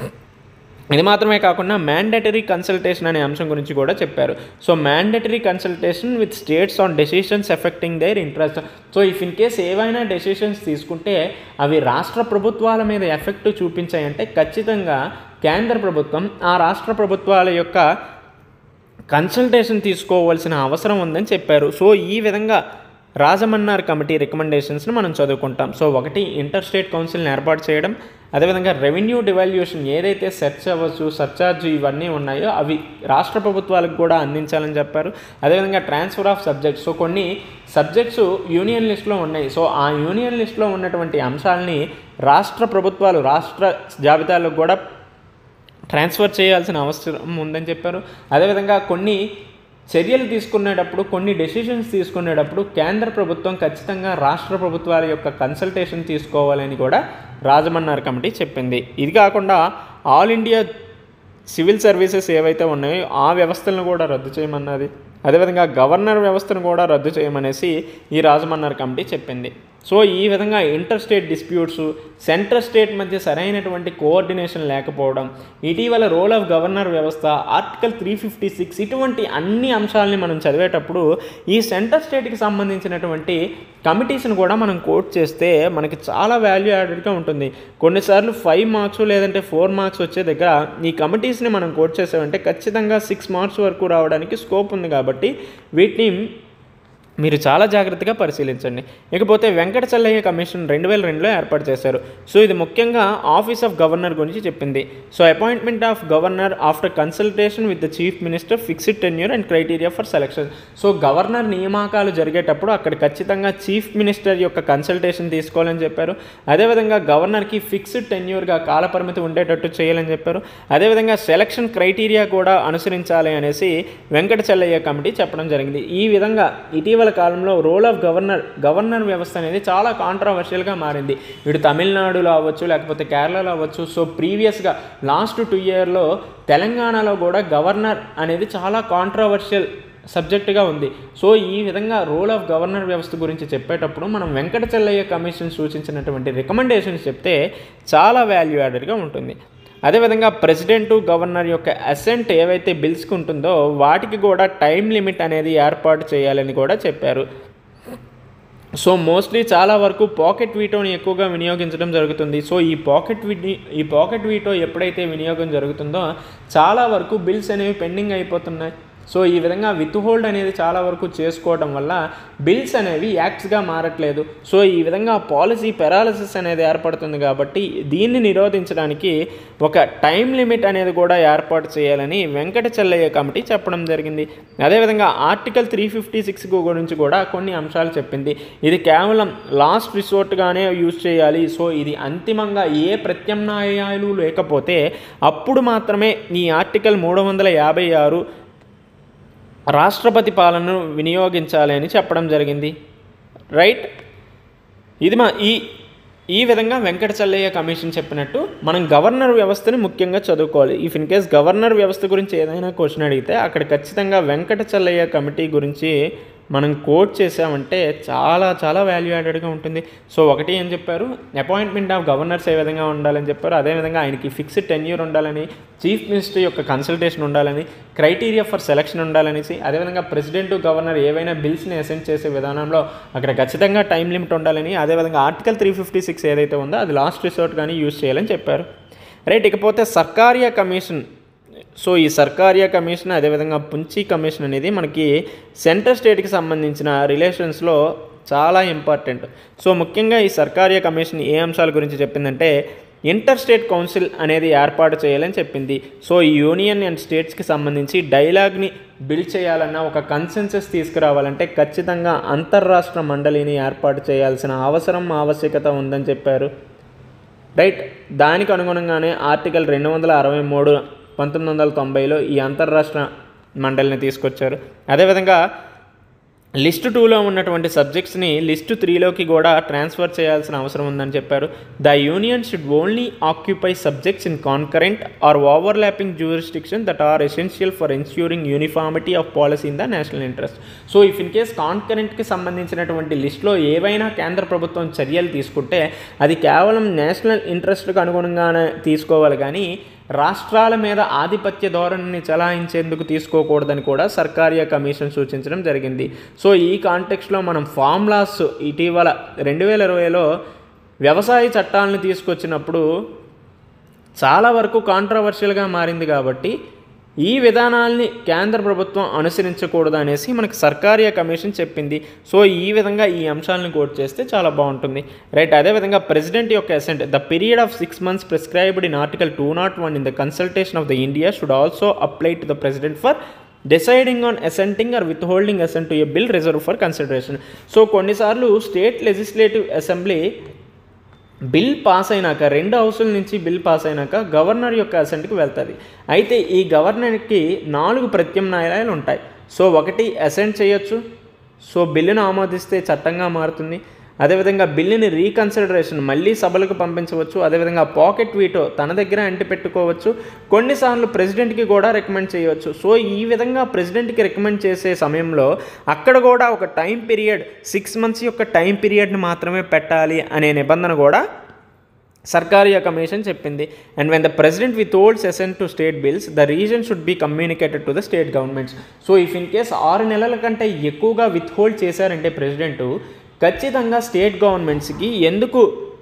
ఇది మాత్రమే కాకుండా మ్యాండేటరీ కన్సల్టేషన్ అనే అంశం గురించి కూడా చెప్పారు. So mandatory consultation with states on decisions affecting their interest. So if in case ఏవైనా డెసిషన్స్ తీసుకుంటే అవి రాష్ట్ర ప్రభుత్వాల మీద ఎఫెక్ట్ చూపించాయంటే ఖచ్చితంగా కేంద్ర ప్రభుత్వం ఆ రాష్ట్ర ప్రభుత్వాల యొక్క కన్సల్టేషన్ తీసుకోవాల్సిన అవసరం ఉందని చెప్పారు. సో ఈ విధంగా రాజమన్నార్ కమిటీ రికమెండేషన్స్ని మనం చదువుకుంటాం. సో ఒకటి, ఇంటర్ స్టేట్ కౌన్సిల్ని ఏర్పాటు చేయడం, అదేవిధంగా రెవెన్యూ డివాల్యూషన్ ఏదైతే సెర్చ్ అవ్వచ్చు, సర్చార్జ్ ఇవన్నీ ఉన్నాయో అవి రాష్ట్ర ప్రభుత్వాలకు కూడా అందించాలని చెప్పారు. అదేవిధంగా ట్రాన్స్ఫర్ ఆఫ్ సబ్జెక్ట్స్, సో కొన్ని సబ్జెక్ట్స్ యూనియన్ లిస్ట్లో ఉన్నాయి. సో ఆ యూనియన్ లిస్ట్లో ఉన్నటువంటి అంశాలని రాష్ట్ర ప్రభుత్వాలు రాష్ట్ర జాబితాలకు కూడా ట్రాన్స్ఫర్ చేయాల్సిన అవసరం ఉందని చెప్పారు. అదేవిధంగా కొన్ని చర్యలు తీసుకునేటప్పుడు, కొన్ని డెసిషన్స్ తీసుకునేటప్పుడు కేంద్ర ప్రభుత్వం ఖచ్చితంగా రాష్ట్ర ప్రభుత్వాల యొక్క కన్సల్టేషన్ తీసుకోవాలని కూడా రాజమన్నార్ కమిటీ చెప్పింది. ఇది కాకుండా ఆల్ ఇండియా సివిల్ సర్వీసెస్ ఏవైతే ఉన్నాయో ఆ వ్యవస్థలను కూడా రద్దు చేయమన్నది. అదేవిధంగా గవర్నర్ వ్యవస్థను కూడా రద్దు చేయమనేసి ఈ రాజమన్నార్ కమిటీ చెప్పింది. సో ఈ విధంగా interstate disputes, centre state మధ్య సరైనటువంటి కోఆర్డినేషన్ లేకపోవడం, ఇటీవల రోల్ ఆఫ్ గవర్నర్ వ్యవస్థ, ఆర్టికల్ 356 ఇటువంటి అన్ని అంశాలని మనం చదివేటప్పుడు ఈ సెంటర్ స్టేట్కి సంబంధించినటువంటి కమిటీస్ని కూడా మనం కోట్ చేస్తే మనకి చాలా వాల్యూ యాడెడ్గా ఉంటుంది. కొన్నిసార్లు 5 మార్క్స్ లేదంటే 4 మార్క్స్ వచ్చే దగ్గర ఈ కమిటీస్ని మనం కోట్ చేసామంటే ఖచ్చితంగా 6 మార్క్స్ వరకు రావడానికి స్కోప్ ఉంది. కాబట్టి వీటిని మీరు చాలా జాగ్రత్తగా పరిశీలించండి. ఇకపోతే వెంకట చెల్లయ్య కమిషన్ 2002లో ఏర్పాటు చేశారు. సో ఇది ముఖ్యంగా ఆఫీస్ ఆఫ్ గవర్నర్ గురించి చెప్పింది. So appointment of governor after consultation with the chief minister, fixed tenure and criteria for selection. So governor నియామకాలు జరిగేటప్పుడు అక్కడ ఖచ్చితంగా చీఫ్ మినిస్టర్ యొక్క కన్సల్టేషన్ తీసుకోవాలని చెప్పారు. అదేవిధంగా గవర్నర్కి ఫిక్స్డ్ టెన్యూర్గా కాలపరిమితి ఉండేటట్టు చేయాలని చెప్పారు. అదేవిధంగా సెలక్షన్ క్రైటీరియా కూడా అనుసరించాలి అనేసి వెంకట చెల్లయ్య కమిటీ చెప్పడం జరిగింది. ఈ విధంగా ఇటీవల ఇటీవల కాలంలో రోల్ ఆఫ్ గవర్నర్ వ్యవస్థ అనేది చాలా కాంట్రవర్షియల్గా మారింది. ఇటు తమిళనాడులో అవ్వచ్చు, లేకపోతే కేరళలో అవ్వచ్చు. సో ప్రీవియస్గా లాస్ట్ 2 yearలో తెలంగాణలో కూడా గవర్నర్ అనేది చాలా కాంట్రవర్షియల్ సబ్జెక్టుగా ఉంది. సో ఈ విధంగా రోల్ ఆఫ్ గవర్నర్ వ్యవస్థ గురించి చెప్పేటప్పుడు మనం వెంకట చెల్లయ్య కమిషన్ సూచించినటువంటి రికమెండేషన్స్ చెప్తే చాలా వాల్యూ యాడెడ్గా ఉంటుంది. అదేవిధంగా ప్రెసిడెంటు గవర్నర్ యొక్క అసెంట్ ఏవైతే బిల్స్కి ఉంటుందో వాటికి కూడా టైం లిమిట్ అనేది ఏర్పాటు చేయాలని కూడా చెప్పారు. సో మోస్ట్లీ చాలా వరకు పాకెట్ వీటోని ఎక్కువగా వినియోగించడం జరుగుతుంది. సో ఈ పాకెట్ వీటో ఎప్పుడైతే వినియోగం జరుగుతుందో చాలా వరకు బిల్స్ అనేవి పెండింగ్ అయిపోతున్నాయి. సో ఈ విధంగా విత్ హోల్డ్ అనేది చాలా వరకు చేసుకోవడం వల్ల బిల్స్ అనేవి యాక్ట్స్గా మారట్లేదు. సో ఈ విధంగా పాలసీ పెరాలసిస్ అనేది ఏర్పడుతుంది. కాబట్టి దీన్ని నిరోధించడానికి ఒక టైం లిమిట్ అనేది కూడా ఏర్పాటు చేయాలని వెంకట చెల్లయ్య కమిటీ చెప్పడం జరిగింది. అదేవిధంగా ఆర్టికల్ 356 గురించి కూడా కొన్ని అంశాలు చెప్పింది. ఇది కేవలం లాస్ట్ రిసోర్ట్గానే యూజ్ చేయాలి. సో ఇది అంతిమంగా ఏ ప్రత్యామ్నాయాలు లేకపోతే అప్పుడు మాత్రమే ఈ ఆర్టికల్ 356 రాష్ట్రపతి పాలనను వినియోగించాలి అని చెప్పడం జరిగింది. రైట్, ఇది ఈ విధంగా వెంకట చెల్లయ్య కమిషన్ చెప్పినట్టు మనం గవర్నర్ వ్యవస్థని ముఖ్యంగా చదువుకోవాలి. ఇఫ్ ఇన్ కేస్ గవర్నర్ వ్యవస్థ గురించి ఏదైనా క్వశ్చన్ అడిగితే అక్కడ ఖచ్చితంగా వెంకట చెల్లయ్య కమిటీ గురించి మనం కోట్ చేసామంటే చాలా చాలా వాల్యూ యాడెడ్గా ఉంటుంది. సో ఒకటి ఏం చెప్పారు, అపాయింట్మెంట్ ఆఫ్ గవర్నర్స్ ఏ విధంగా ఉండాలని చెప్పారు. అదేవిధంగా ఆయనకి ఫిక్స్డ్ టెన్యూర్ ఉండాలని, చీఫ్ మినిస్టర్ యొక్క కన్సల్టేషన్ ఉండాలని, క్రైటీరియా ఫర్ సెలక్షన్ ఉండాలనేసి, అదేవిధంగా ప్రెసిడెంట్ గవర్నర్ ఏవైనా బిల్స్ని అసెంట్ చేసే విధానంలో అక్కడ ఖచ్చితంగా టైం లిమిట్ ఉండాలని, అదేవిధంగా ఆర్టికల్ 356 ఏదైతే ఉందో అది లాస్ట్ రిసార్ట్ కానీ యూజ్ చేయాలని చెప్పారు. రైట్, ఇకపోతే సర్కారియా కమిషన్. సో ఈ సర్కారియా కమిషన్ అదేవిధంగా పుంచి కమిషన్ అనేది మనకి సెంట్రల్ స్టేట్కి సంబంధించిన రిలేషన్స్లో చాలా ఇంపార్టెంట్. సో ముఖ్యంగా ఈ సర్కారియా కమిషన్ ఏ అంశాల గురించి చెప్పిందంటే ఇంటర్ స్టేట్ కౌన్సిల్ అనేది ఏర్పాటు చేయాలని చెప్పింది. సో ఈ యూనియన్ అండ్ స్టేట్స్కి సంబంధించి డైలాగ్ని బిల్డ్ చేయాలన్నా, ఒక కన్సెన్సస్ తీసుకురావాలంటే ఖచ్చితంగా అంతర్రాష్ట్ర మండలిని ఏర్పాటు చేయాల్సిన ఆవశ్యకత ఉందని చెప్పారు. రైట్, దానికి అనుగుణంగానే ఆర్టికల్ 263 1990లో ఈ అంతర్రాష్ట్ర మండలిని తీసుకొచ్చారు. అదేవిధంగా లిస్ట్ 2లో ఉన్నటువంటి సబ్జెక్ట్స్ని లిస్ట్ 3లోకి కూడా ట్రాన్స్ఫర్ చేయాల్సిన అవసరం ఉందని చెప్పారు. The union should only occupy subjects in concurrent or overlapping jurisdiction that are essential for ensuring uniformity of policy in the national interest. So if in case కాన్కరెంట్కి సంబంధించినటువంటి లిస్టులో ఏవైనా కేంద్ర ప్రభుత్వం చర్యలు తీసుకుంటే అది కేవలం నేషనల్ ఇంట్రెస్ట్కి అనుగుణంగానే తీసుకోవాలి, కానీ రాష్ట్రాల మీద ఆధిపత్య ధోరణిని చలాయించేందుకు తీసుకోకూడదని కూడా సర్కారియా కమిషన్ సూచించడం జరిగింది. సో ఈ కాంటెక్స్ట్లో మనం ఫార్ములాస్ ఇటీవల 2020లో వ్యవసాయ చట్టాలను తీసుకొచ్చినప్పుడు చాలా వరకు కాంట్రవర్షియల్గా మారింది. కాబట్టి ఈ విధానాల్ని కేంద్ర ప్రభుత్వం అనుసరించకూడదు అనేసి మనకు సర్కారియా కమిషన్ చెప్పింది. సో ఈ విధంగా ఈ అంశాలను కోట్ చేస్తే చాలా బాగుంటుంది. రైట్, అదేవిధంగా ప్రెసిడెంట్ యొక్క assent the period of 6 months prescribed in article 201 in the consultation of the India should also apply to the president for deciding on assenting or withholding assent to a bill reserve for consideration. So కొన్నిసార్లు state legislative assembly bill pass అయినాక, 2 హౌసుల నుంచి bill pass అయినాక governor యొక్క అసెంట్కి వెళ్తుంది. అయితే ఈ గవర్నర్కి 4 ప్రత్యామ్నాయాలు ఉంటాయి. సో ఒకటి అసెంట్ చేయొచ్చు, సో బిల్లును ఆమోదిస్తే చట్టంగా మారుతుంది. అదేవిధంగా బిల్లుని రీకన్సిడరేషన్ మళ్ళీ సభలకు పంపించవచ్చు. అదేవిధంగా పాకెట్ వీటో తన దగ్గర అంటి పెట్టుకోవచ్చు. కొన్నిసార్లు ప్రెసిడెంట్కి కూడా రికమెండ్ చేయవచ్చు. సో ఈ విధంగా ప్రెసిడెంట్కి రికమెండ్ చేసే సమయంలో అక్కడ కూడా ఒక టైం పీరియడ్ 6 months యొక్క టైం పీరియడ్ని మాత్రమే పెట్టాలి అనే నిబంధన కూడా సర్కారియా కమిషన్ చెప్పింది. And when the president withholds assent to state bills the reason should be communicated to the state governments. So if in case 6 నెలల కంటే ఎక్కువగా విత్హోల్డ్ చేశారంటే ప్రెసిడెంటు ఖచ్చితంగా స్టేట్ గవర్నమెంట్స్కి ఎందుకు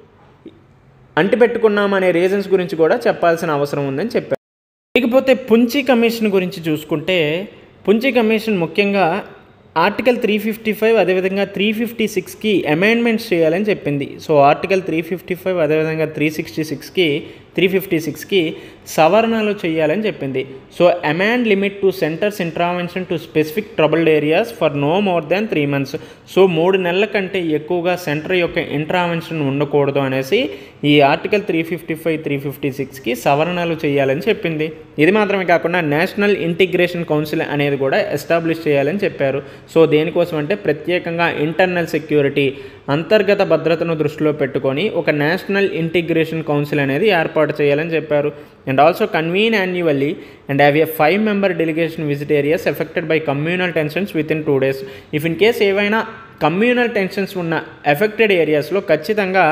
అంటిపెట్టుకున్నామనే రీజన్స్ గురించి కూడా చెప్పాల్సిన అవసరం ఉందని చెప్పారు. ఇకపోతే పుంచి కమిషన్ గురించి చూసుకుంటే పుంచి కమిషన్ ముఖ్యంగా ఆర్టికల్ 355 అదేవిధంగా 356కి అమెండ్మెంట్స్ చేయాలని చెప్పింది. సో ఆర్టికల్ 355 అదేవిధంగా 366కి 356కి సవరణలు చేయాలని చెప్పింది. So amend limit to centre's intervention to specific troubled areas for no more than 3 months. So 3 నెలల కంటే ఎక్కువగా సెంటర్ యొక్క ఇంటర్వెన్షన్ ఉండకూడదు అనేసి ఈ ఆర్టికల్ 355, 356కి సవరణలు చేయాలని చెప్పింది. ఇది మాత్రమే కాకుండా నేషనల్ ఇంటిగ్రేషన్ కౌన్సిల్ అనేది కూడా ఎస్టాబ్లిష్ చేయాలని చెప్పారు. సో దేనికోసం అంటే ప్రత్యేకంగా ఇంటర్నల్ సెక్యూరిటీ, అంతర్గత భద్రతను దృష్టిలో పెట్టుకొని ఒక నేషనల్ ఇంటిగ్రేషన్ కౌన్సిల్ అనేది ఏర్పాటు చేయాలని చెప్పారు. And also convene annually and have a 5-member delegation visit areas affected by communal tensions within 2 days. If in case ఏవైనా కమ్యూనల్ టెన్షన్స్ ఉన్న ఎఫెక్టెడ్ ఏరియాస్లో ఖచ్చితంగా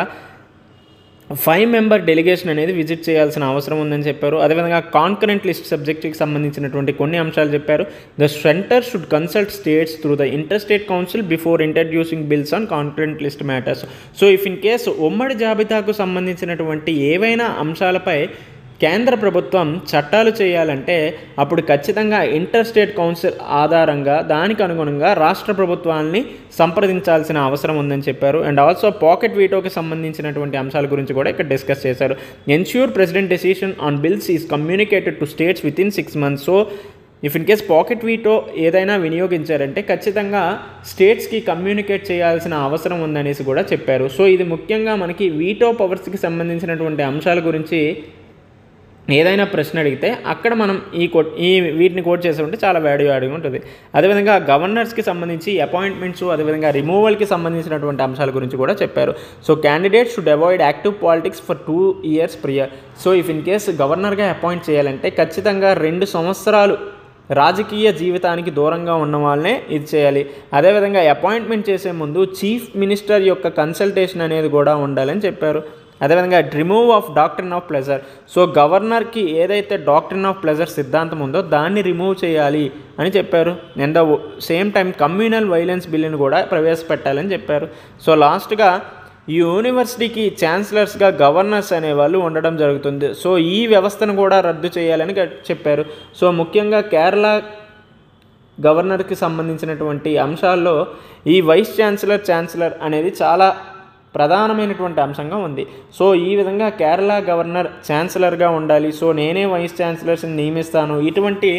5-member డెలిగేషన్ అనేది విజిట్ చేయాల్సిన అవసరం ఉందని చెప్పారు. అదేవిధంగా కాన్కరెంట్ లిస్ట్ సబ్జెక్ట్కి సంబంధించినటువంటి కొన్ని అంశాలు చెప్పారు. The centre should consult states through the interstate council before introducing bills on concurrent list matters. So if in case ఉమ్మడి జాబితాకు సంబంధించినటువంటి ఏవైనా అంశాలపై కేంద్ర ప్రభుత్వం చట్టాలు చేయాలంటే అప్పుడు ఖచ్చితంగా ఇంటర్ స్టేట్ కౌన్సిల్ ఆధారంగా దానికి అనుగుణంగా రాష్ట్ర ప్రభుత్వాన్ని సంప్రదించాల్సిన అవసరం ఉందని చెప్పారు. అండ్ ఆల్సో పాకెట్ వీటోకి సంబంధించినటువంటి అంశాల గురించి కూడా ఇక్కడ డిస్కస్ చేశారు. Ensure president decision on bills is communicated to states within 6 months. So if in case pocket veto ఏదైనా వినియోగించారంటే ఖచ్చితంగా స్టేట్స్కి కమ్యూనికేట్ చేయాల్సిన అవసరం ఉందనేసి కూడా చెప్పారు. సో ఇది ముఖ్యంగా మనకి వీటో పవర్స్కి సంబంధించినటువంటి అంశాల గురించి ఏదైనా ప్రశ్న అడిగితే అక్కడ మనం వీటిని కోట్ చేసి ఉంటే చాలా వాల్యూ యాడింగ్ ఉంటుంది. అదేవిధంగా గవర్నర్స్కి సంబంధించి అపాయింట్మెంట్స్, అదేవిధంగా రిమూవల్కి సంబంధించినటువంటి అంశాల గురించి కూడా చెప్పారు. So candidates should avoid active politics for 2 years prior. So if in case గవర్నర్గా అపాయింట్ చేయాలంటే ఖచ్చితంగా 2 సంవత్సరాలు రాజకీయ జీవితానికి దూరంగా ఉన్న వాళ్ళనే ఇది చేయాలి. అదేవిధంగా అపాయింట్మెంట్ చేసే ముందు చీఫ్ మినిస్టర్ యొక్క కన్సల్టేషన్ అనేది కూడా ఉండాలని చెప్పారు. అదేవిధంగా remove of doctrine of pleasure. So గవర్నర్కి ఏదైతే డాక్ట్రిన్ ఆఫ్ ప్లెజర్ సిద్ధాంతం ఉందో దాన్ని రిమూవ్ చేయాలి అని చెప్పారు. And the same time communal violence బిల్లును కూడా ప్రవేశపెట్టాలని చెప్పారు. సో లాస్ట్గా ఈ యూనివర్సిటీకి ఛాన్సలర్స్గా గవర్నర్స్ అనేవాళ్ళు ఉండడం జరుగుతుంది. సో ఈ వ్యవస్థను కూడా రద్దు చేయాలని చెప్పారు. సో ముఖ్యంగా కేరళ గవర్నర్కి సంబంధించినటువంటి అంశాల్లో ఈ వైస్ ఛాన్సలర్ అనేది చాలా ప్రధానమైనటువంటి అంశంగా ఉంది. సో ఈ విధంగా కేరళ గవర్నర్ ఛాన్సలర్గా ఉండాలి, సో నేనే వైస్ ఛాన్సలర్స్ని నియమిస్తాను, ఇటువంటి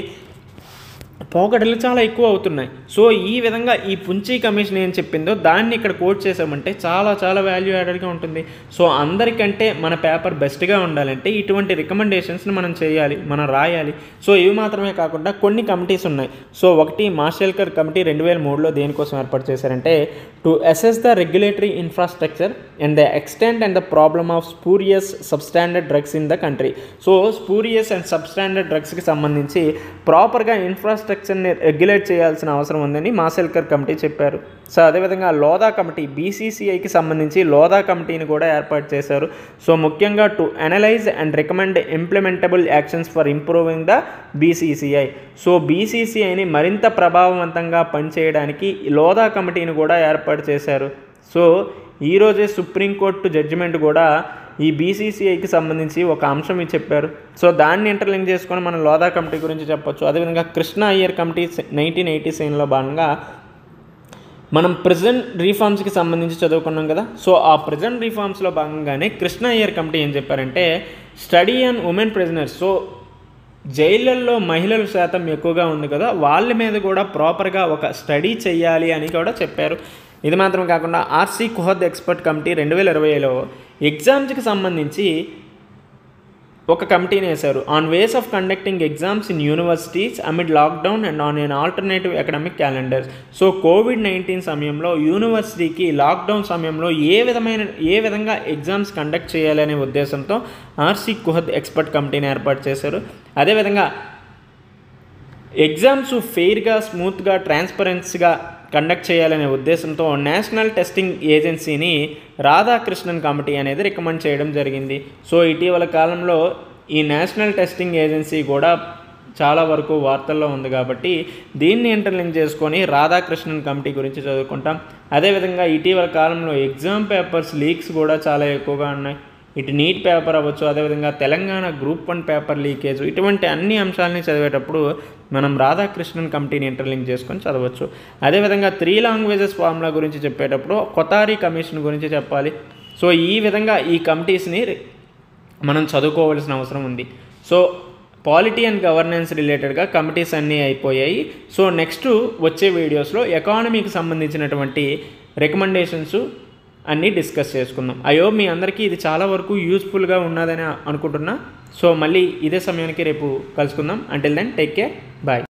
పోకడలు చాలా ఎక్కువ అవుతున్నాయి. సో ఈ విధంగా ఈ పుంచి కమిషన్ ఏం చెప్పిందో దాన్ని ఇక్కడ కోట్ చేసామంటే చాలా చాలా వాల్యూ యాడెడ్గా ఉంటుంది. సో అందరికంటే మన పేపర్ బెస్ట్గా ఉండాలంటే ఇటువంటి రికమెండేషన్స్ని మనం చేయాలి, మనం రాయాలి. సో ఇవి మాత్రమే కాకుండా కొన్ని కమిటీస్ ఉన్నాయి. సో ఒకటి మాషెల్కర్ కమిటీ 2003లో దేనికోసం ఏర్పాటు చేశారంటే to assess the regulatory infrastructure and the extent and the problem of spurious substandard drugs in the country. So spurious and substandard డ్రగ్స్కి సంబంధించి ప్రాపర్గా ఇన్ఫ్రాస్ట్రక్చర్ని రెగ్యులేట్ చేయాల్సిన అవసరం ఉందని మాషెల్కర్ కమిటీ చెప్పారు. సో అదేవిధంగా లోధా కమిటీ, బీసీసీఐకి సంబంధించి లోధా కమిటీని కూడా ఏర్పాటు చేశారు. సో ముఖ్యంగా to analyse and recommend implementable actions for improving the BCCI. So బీసీసీఐని మరింత ప్రభావవంతంగా పనిచేయడానికి లోధా కమిటీని కూడా ఏర్పాటు చేశారు. సో ఈరోజే సుప్రీంకోర్టు జడ్జిమెంట్ కూడా ఈ బీసీసీఐకి సంబంధించి ఒక అంశం ఇది చెప్పారు. సో దాన్ని ఇంటర్లింక్ చేసుకొని మనం లోధా కమిటీ గురించి చెప్పొచ్చు. అదేవిధంగా కృష్ణ అయ్యర్ కమిటీ 1987లో భాగంగా మనం ప్రిజన్ రీఫార్మ్స్కి సంబంధించి చదువుకున్నాం కదా. సో ఆ ప్రిజన్ రీఫార్మ్స్లో భాగంగానే కృష్ణ అయ్యర్ కమిటీ ఏం చెప్పారంటే study on women prisoners. So జైళ్ళల్లో మహిళల శాతం ఎక్కువగా ఉంది కదా, వాళ్ళ మీద కూడా ప్రాపర్గా ఒక స్టడీ చేయాలి అని కూడా చెప్పారు. ఇది మాత్రం కాకుండా ఆర్సీ కుహద్ ఎక్స్పర్ట్ కమిటీ 2020లో ఎగ్జామ్స్కి సంబంధించి ఒక కమిటీని వేశారు. On ways of conducting exams in universities amid lockdown and on an alternative academic calendars. So COVID-19 సమయంలో యూనివర్సిటీకి లాక్డౌన్ సమయంలో ఏ విధంగా ఎగ్జామ్స్ కండక్ట్ చేయాలి అనే ఉద్దేశంతో ఆర్సీ కుహద్ ఎక్స్పర్ట్ కమిటీని ఏర్పాటు చేశారు. అదేవిధంగా ఎగ్జామ్స్ ఫెయిర్గా, స్మూత్గా, ట్రాన్స్పరెన్సీగా కండక్ట్ చేయాలనే ఉద్దేశంతో నేషనల్ టెస్టింగ్ ఏజెన్సీని రాధాకృష్ణన్ కమిటీ అనేది రికమెండ్ చేయడం జరిగింది. సో ఇటీవల కాలంలో ఈ నేషనల్ టెస్టింగ్ ఏజెన్సీ కూడా చాలా వరకు వార్తల్లో ఉంది కాబట్టి దీన్ని ఇంటర్లింక్ చేసుకొని రాధాకృష్ణన్ కమిటీ గురించి చదువుకుంటాం. అదేవిధంగా ఇటీవల కాలంలో ఎగ్జామ్ పేపర్స్ లీక్స్ కూడా చాలా ఎక్కువగా ఉన్నాయి. ఇటు నీట్ పేపర్ అవ్వచ్చు, అదేవిధంగా తెలంగాణ గ్రూప్ 1 పేపర్ లీకేజ్, ఇటువంటి అన్ని అంశాలని చదివేటప్పుడు మనం రాధాకృష్ణన్ కమిటీని ఇంటర్లింక్ చేసుకొని చదవచ్చు. అదేవిధంగా 3 లాంగ్వేజెస్ ఫార్ములా గురించి చెప్పేటప్పుడు కొతారి కమిషన్ గురించి చెప్పాలి. సో ఈ విధంగా ఈ కమిటీస్ని మనం చదువుకోవాల్సిన అవసరం ఉంది. సో పాలిటీ అండ్ గవర్నెన్స్ రిలేటెడ్గా కమిటీస్ అన్నీ అయిపోయాయి. సో నెక్స్ట్ వచ్చే వీడియోస్లో ఎకానమీకి సంబంధించినటువంటి రికమెండేషన్స్ అన్నీ డిస్కస్ చేసుకుందాం. అయ్యో మీ అందరికీ ఇది చాలా వరకు యూస్ఫుల్గా ఉన్నదని అనుకుంటున్నా. సో మళ్ళీ ఇదే సమయానికి రేపు కలుసుకుందాం. Until then take care, bye.